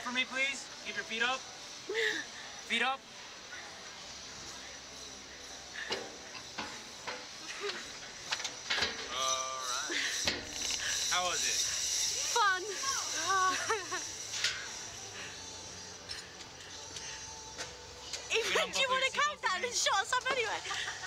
for me, please? Keep your feet up. Feet up. All right. How was it? Fun. Even do you want to count that and shot us up anyway?